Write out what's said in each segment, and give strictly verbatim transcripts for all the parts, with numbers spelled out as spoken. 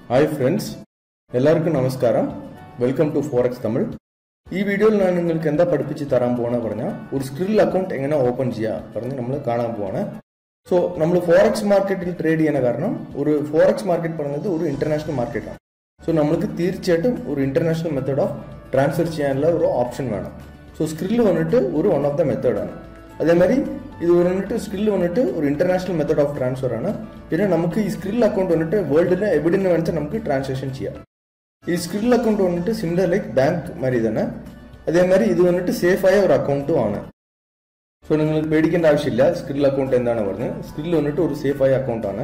Hi friends, എല്ലാവർക്കും നമസ്കാരം. Welcome to forex Tamil. ഈ വീഡിയോയിൽ ഞാൻ നിങ്ങൾക്ക് എന്താ പഠിപ്പിച്ച് തരാൻ പോവാണ് പറഞ്ഞാൽ ഒരു സ്ക്രിൽ അക്കൗണ്ട് എങ്ങനെ ഓപ്പൺ ചെയ്യാം പറഞ്ഞ് നമ്മൾ കാണാൻ പോവാണ്. സോ നമ്മൾ ഫോറക്സ് മാർക്കറ്റിൽ ട്രേഡ് ചെയ്യുന്ന കാരണം ഒരു ഫോറക്സ് മാർക്കറ്റ് പറയുന്നത് ഒരു ഇന്റർനാഷണൽ മാർക്കറ്റാണ്. സോ നമ്മൾക്ക് തീർച്ചയായിട്ടും ഒരു ഇന്റർനാഷണൽ മെത്തേഡ് ഓഫ് ട്രാൻസ്ഫർ ചെയ്യാനുള്ള ഒരു ഓപ്ഷൻ വേണം. സോ സ്ക്രിൽ വന്നിട്ട് ഒരു വൺ ഓഫ് ദ മെത്തേഡാണ്. അതേമാതിരി ഇത് വന്നിട്ട് സ്ക്രിൽ വന്നിട്ട് ഒരു ഇന്റർനാഷണൽ മെത്തേഡ് ഓഫ് ട്രാൻസ്ഫർ ആണ്. പിന്നെ നമുക്ക് ഈ സ്ക്രിൽ അക്കൗണ്ട് വന്നിട്ട് വേൾഡിൽ എവിടെ നിന്ന് വേണമെങ്കിൽ നമുക്ക് ട്രാൻസാക്ഷൻ ചെയ്യാം. ഈ സ്ക്രിൽ അക്കൗണ്ട് വന്നിട്ട് സിമിലർ ലൈക്ക് ബാങ്ക് മാതിരി തന്നെ. അതേമാതിരി ഇത് വന്നിട്ട് സേഫ് ആയ ഒരു അക്കൗണ്ടും ആണ്. സോ നിങ്ങൾക്ക് പേടിക്കേണ്ട ആവശ്യമില്ല. സ്ക്രിൽ അക്കൗണ്ട് എന്താണ് പറഞ്ഞത്, സ്ക്രിൽ വന്നിട്ട് ഒരു സേഫ് ആയ അക്കൗണ്ട് ആണ്.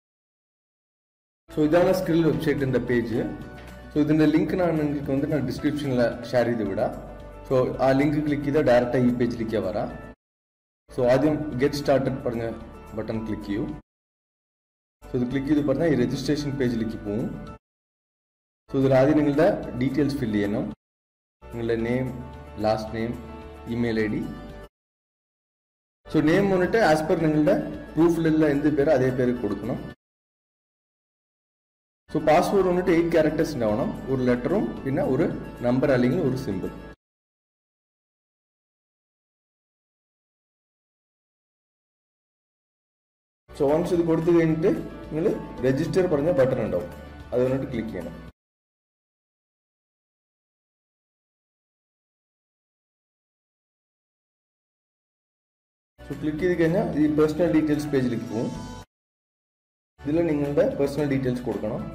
സോ ഇതാണ് സ്ക്രിൽ വെബ്സൈറ്റിന്റെ പേജ്. സോ ഇതിന്റെ ലിങ്ക് ഞാൻ നിങ്ങൾക്ക് வந்து நான் ഡിസ്ക്രിപ്ഷനിൽ ഷെയർ ചെയ്ത് വിടാം. സോ ആ ലിങ്ക് ക്ലിക്ക് ചെയ്താൽ ഡയറക്റ്റ് ഈ പേജിലേക്ക് വരാം. സോ ആദ്യം ഗെറ്റ് സ്റ്റാർട്ടഡ് പറഞ്ഞ ബട്ടൺ ക്ലിക്ക് ചെയ്യൂ. സോ ഇത് ക്ലിക്ക് ചെയ്ത് പറഞ്ഞാൽ ഈ രജിസ്ട്രേഷൻ പേജിലേക്ക് പോകും. സോ ഇതിൽ ആദ്യം നിങ്ങളുടെ ഡീറ്റെയിൽസ് ഫില്ല് ചെയ്യണം. നിങ്ങളുടെ name, last name, email I D. So name വന്നിട്ട് ആസ് പെർ നിങ്ങളുടെ പ്രൂഫിലുള്ള എന്ത് പേര് അതേ പേര് കൊടുക്കണം. സോ പാസ്വേഡ് വന്നിട്ട് എയ്റ്റ് ക്യാരക്ടേഴ്സ് ഉണ്ടാവണം. ഒരു ലെറ്ററും പിന്നെ ഒരു നമ്പർ അല്ലെങ്കിൽ ഒരു സിമ്പിൾ. സോ വൺസ് ഇത് കൊടുത്തു കഴിഞ്ഞിട്ട് നിങ്ങൾ രജിസ്റ്റർ പറഞ്ഞ ബട്ടൺ ഉണ്ടാവും, അത് വന്നിട്ട് ക്ലിക്ക് ചെയ്യണം. സോ ക്ലിക്ക് ചെയ്ത് കഴിഞ്ഞാൽ ഈ പേഴ്സണൽ ഡീറ്റെയിൽസ് പേജിലേക്ക് പോകും. ഇതിൽ നിങ്ങളുടെ പേഴ്സണൽ ഡീറ്റെയിൽസ് കൊടുക്കണം.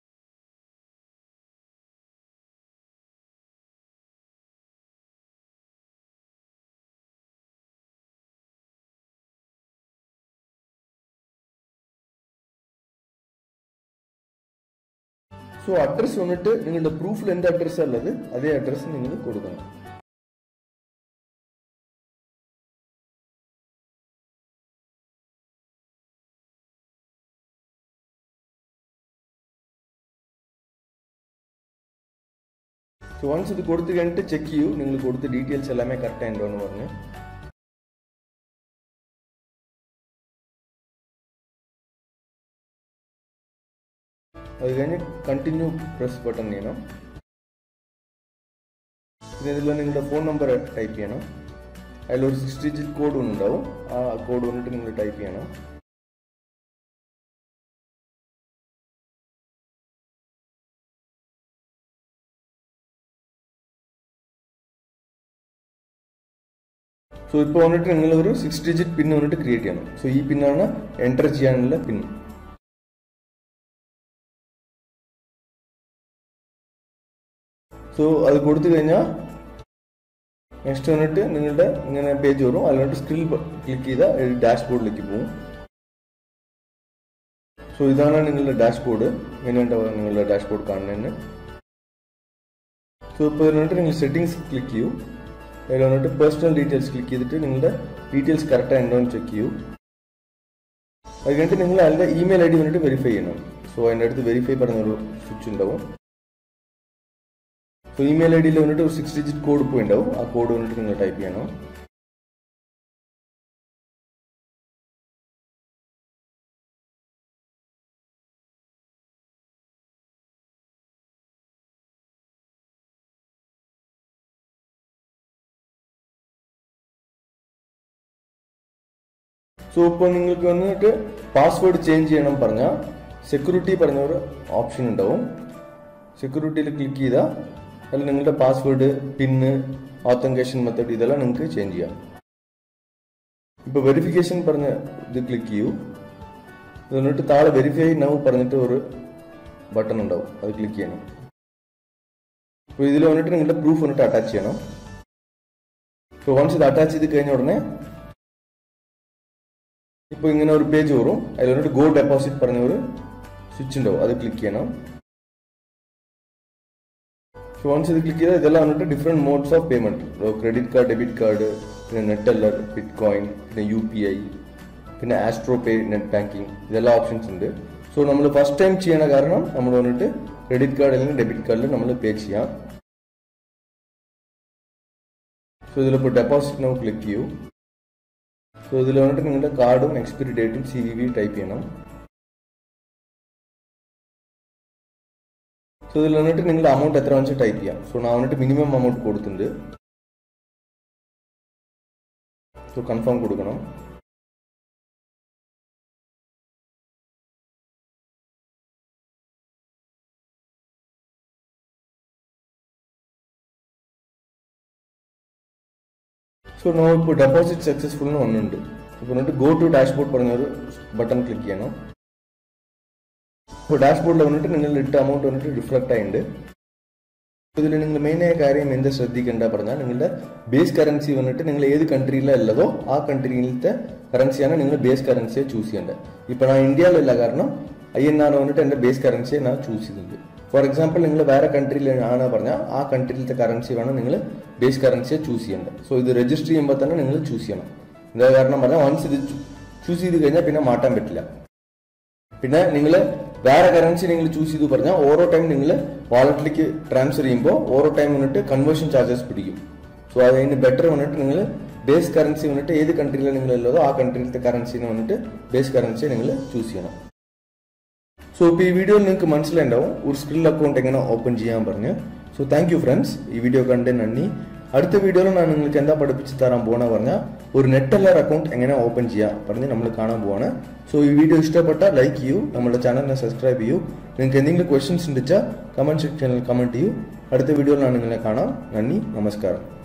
സോ അഡ്രസ് വന്നിട്ട് നിങ്ങളുടെ പ്രൂഫിൽ എന്ത് അഡ്രസ് ഉള്ളത് അതേ അഡ്രസ് നിങ്ങൾ കൊടുക്കണം. സോ വൺസ് ഇത് കൊടുത്തു കഴിഞ്ഞിട്ട് ചെക്ക് ചെയ്യൂ നിങ്ങൾ കൊടുത്ത ഡീറ്റെയിൽസ് എല്ലാമേ കറക്റ്റ് ആയിട്ടുണ്ടോ എന്ന് പറഞ്ഞ്. അത് കഴിഞ്ഞ് കണ്ടിന്യൂ പ്രസ് ബട്ടൺ ചെയ്യണം. പിന്നെ ഇതിൽ നിങ്ങളുടെ ഫോൺ നമ്പർ ടൈപ്പ് ചെയ്യണം. അതിലൊരു സിക്സ് ഡിജിറ്റ് കോഡ് ഉണ്ടാവും. ആ കോഡ് വന്നിട്ട് നിങ്ങൾ ടൈപ്പ് ചെയ്യണം. സോ ഇപ്പോൾ വന്നിട്ട് നിങ്ങൾ ഒരു സിക്സ് ഡിജിറ്റ് പിൻ വന്നിട്ട് ക്രിയേറ്റ് ചെയ്യണം. സോ ഈ പിന്നാണ് എൻ്റർ ചെയ്യാനുള്ള പിൻ. സോ അത് കൊടുത്തു കഴിഞ്ഞാൽ നെക്സ്റ്റ് വന്നിട്ട് നിങ്ങളുടെ ഇങ്ങനെ പേജ് വരും. അതിൽ വന്നിട്ട് സ്ക്രിൽ ക്ലിക്ക് ചെയ്താൽ ഡാഷ്ബോർഡിലേക്ക് പോകും. സോ ഇതാണ് നിങ്ങളുടെ ഡാഷ്ബോർഡ്. ഇങ്ങനെ ഉണ്ടാവും നിങ്ങളുടെ ഡാഷ്ബോർഡ് കാണുന്നതിന്. സോ ഇപ്പോൾ വന്നിട്ട് നിങ്ങൾ സെറ്റിംഗ്സ് ക്ലിക്ക് ചെയ്യൂ. അതിൽ വന്നിട്ട് പേഴ്സണൽ ഡീറ്റെയിൽസ് ക്ലിക്ക് ചെയ്തിട്ട് നിങ്ങളുടെ ഡീറ്റെയിൽസ് കറക്റ്റായി ഉണ്ടോ എന്ന് ചെക്ക് ചെയ്യൂ. അത് കഴിഞ്ഞിട്ട് നിങ്ങൾ അതിൻ്റെ ഇമെയിൽ ഐ ഡി വന്നിട്ട് വെരിഫൈ ചെയ്യണം. സോ അതിൻ്റെ അടുത്ത് വെരിഫൈ പറഞ്ഞൊരു സ്വിച്ച് ഉണ്ടാവും. സോ ഇമെയിൽ ഐ ഡിയിൽ വന്നിട്ട് ഒരു സിക്സ് ഡിജിറ്റ് കോഡ് ഇപ്പോൾ ഉണ്ടാവും. ആ കോഡ് വന്നിട്ട് നിങ്ങൾ ടൈപ്പ് ചെയ്യണം. സോ ഇപ്പോൾ നിങ്ങൾക്ക് വന്നിട്ട് പാസ്വേഡ് ചേഞ്ച് ചെയ്യണം പറഞ്ഞാൽ സെക്യൂരിറ്റി പറഞ്ഞ ഒരു ഓപ്ഷൻ ഉണ്ടാവും. സെക്യൂരിറ്റിയിൽ ക്ലിക്ക് ചെയ്താൽ അതിൽ നിങ്ങളുടെ പാസ്വേഡ്, പിന്ന്, ഓത്തന്റിക്കേഷൻ മെത്തേഡ് ഇതെല്ലാം നിങ്ങൾക്ക് ചേഞ്ച് ചെയ്യാം. ഇപ്പോൾ വെരിഫിക്കേഷൻ പറഞ്ഞ ഇത് ക്ലിക്ക് ചെയ്യൂ. ഇത് വന്നിട്ട് താഴെ വെരിഫൈ നൗ പറഞ്ഞിട്ട് ഒരു ബട്ടൺ ഉണ്ടാവും, അത് ക്ലിക്ക് ചെയ്യണം. അപ്പോൾ ഇതിൽ വന്നിട്ട് നിങ്ങളുടെ പ്രൂഫ് വന്നിട്ട് അറ്റാച്ച് ചെയ്യണം. സോ വൺസ് ഇത് അറ്റാച്ച് ചെയ്ത് കഴിഞ്ഞ ഉടനെ ഇപ്പോൾ ഇങ്ങനെ ഒരു പേജ് വരും. അതിൽ വന്നിട്ട് ഗോ ഡെപ്പോസിറ്റ് പറഞ്ഞ ഒരു സ്വിച്ച് ഉണ്ടാവും, അത് ക്ലിക്ക് ചെയ്യണം. സോ വൺസ് ഇത് ക്ലിക്ക് ചെയ്താൽ ഇതെല്ലാം വന്നിട്ട് different modes of payment, credit card, debit card, പിന്നെ നെറ്റ് എല്ലർ, ബിറ്റ് കോയിൻ, പിന്നെ യു പി ഐ, പിന്നെ ആസ്ട്രോ പേ, നെറ്റ് ബാങ്കിങ്, ഇതെല്ലാം ഓപ്ഷൻസ് ഉണ്ട്. സോ നമ്മൾ ഫസ്റ്റ് ടൈം ചെയ്യണ കാരണം നമ്മൾ വന്നിട്ട് ക്രെഡിറ്റ് കാർഡ് അല്ലെങ്കിൽ ഡെബിറ്റ് കാർഡിൽ നമ്മൾ പേ ചെയ്യാം. സോ ഇതിലിപ്പോൾ ഡെപ്പോസിറ്റ് നൗ ക്ലിക്ക് ചെയ്യൂ. സോ ഇതിൽ വന്നിട്ട് നിങ്ങളുടെ കാർഡും എക്സ്പയറി ഡേറ്റും സി വി വി ടൈപ്പ് ചെയ്യണം. സോ ഇതിൽ വന്നിട്ട് നിങ്ങളുടെ അമൗണ്ട് എത്ര വെച്ച് ടൈപ്പ് ചെയ്യാം. സോ ഞാൻ വന്നിട്ട് മിനിമം അമൗണ്ട് കൊടുത്തിട്ടുണ്ട്. സോ കൺഫേം കൊടുക്കണം. സോ നമ്മൾ ഇപ്പോൾ ഡെപ്പോസിറ്റ് സക്സസ്ഫുൾ എന്ന് വന്നിട്ടുണ്ട്. ഇപ്പോൾ വന്നിട്ട് ഗോ ടു ഡാഷ്ബോർഡ് പറഞ്ഞൊരു ബട്ടൺ ക്ലിക്ക് ചെയ്യണം. ഇപ്പോൾ ഡാഷ്ബോർഡിൽ വന്നിട്ട് നിങ്ങൾ ഇട്ട അമൗണ്ട് വന്നിട്ട് റിഫ്ലക്റ്റ് ആയിട്ടുണ്ട്. ഇതിൽ നിങ്ങൾ മെയിനായ കാര്യം എന്താ ശ്രദ്ധിക്കേണ്ട പറഞ്ഞാൽ നിങ്ങളുടെ ബേസ് കറൻസി വന്നിട്ട് നിങ്ങൾ ഏത് കൺട്രിയിലുള്ളതോ ആ കൺട്രിയിലത്തെ കറൻസിയാണ് നിങ്ങൾ ബേസ് കറൻസിയെ ചൂസ് ചെയ്യേണ്ടത്. ഇപ്പോൾ ഞാൻ ഇന്ത്യയിലല്ല, കാരണം ഐ എൻ ആർ വന്നിട്ട് എൻ്റെ ബേസ് കറൻസിയെ ഞാൻ ചൂസ് ചെയ്തിട്ടുണ്ട്. ഫോർ എക്സാമ്പിൾ നിങ്ങൾ വേറെ കൺട്രിയിലാണ് പറഞ്ഞാൽ ആ കൺട്രിയിലത്തെ കറൻസി വേണം നിങ്ങൾ ബേസ് കറൻസിയെ ചൂസ് ചെയ്യേണ്ടത്. സോ ഇത് രജിസ്റ്റർ ചെയ്യുമ്പോൾ തന്നെ നിങ്ങൾ ചൂസ് ചെയ്യണം. എന്താ കാരണം പറഞ്ഞാൽ വൺസ് ഇത് ചൂസ് ചെയ്ത് കഴിഞ്ഞാൽ പിന്നെ മാറ്റാൻ പറ്റില്ല. പിന്നെ നിങ്ങൾ വേറെ കറൻസി നിങ്ങൾ ചൂസ് ചെയ്തു പറഞ്ഞാൽ ഓരോ ടൈം നിങ്ങൾ വാലറ്റിലേക്ക് ട്രാൻസ്ഫർ ചെയ്യുമ്പോൾ ഓരോ ടൈം വന്നിട്ട് കൺവേർഷൻ ചാർജസ് പിടിക്കും. സോ അതിന് ബെറ്റർ വന്നിട്ട് നിങ്ങൾ ബേസ് കറൻസി വന്നിട്ട് ഏത് കൺട്രിയിലാണ് നിങ്ങളുള്ളതോ ആ കൺട്രിയിലത്തെ കറൻസിനെ വന്നിട്ട് ബേസ് കറൻസിയെ നിങ്ങൾ ചൂസ് ചെയ്യണം. സോ ഇപ്പോൾ ഈ വീഡിയോയിൽ നിങ്ങൾക്ക് മനസ്സിലായിട്ടുണ്ടാവും ഒരു സ്ക്രിൽ അക്കൗണ്ട് എങ്ങനെ ഓപ്പൺ ചെയ്യാൻ പറഞ്ഞ്. സോ താങ്ക് യു ഫ്രണ്ട്സ്, ഈ വീഡിയോ കണ്ടേ നന്ദി. അടുത്ത വീഡിയോയിൽ ഞാൻ നിങ്ങൾക്ക് എന്താ പഠിപ്പിച്ച് തരാൻ പോകണ പറഞ്ഞാൽ ഒരു നെറ്റല്ലർ അക്കൗണ്ട് എങ്ങനെ ഓപ്പൺ ചെയ്യാം പറഞ്ഞ് നമ്മൾ കാണാൻ പോവാണ്. സോ ഈ വീഡിയോ ഇഷ്ടപ്പെട്ടാൽ ലൈക്ക് ചെയ്യൂ, നമ്മുടെ ചാനലിനെ സബ്സ്ക്രൈബ് ചെയ്യൂ. നിങ്ങൾക്ക് എന്തെങ്കിലും ക്വസ്റ്റ്യൻസ് ഉണ്ടെച്ചാൽ കമന്റ് സെക്ഷനിൽ കമന്റ് ചെയ്യൂ. അടുത്ത വീഡിയോയിൽ ഞാൻ നിങ്ങളെ കാണാം. നന്ദി, നമസ്കാരം.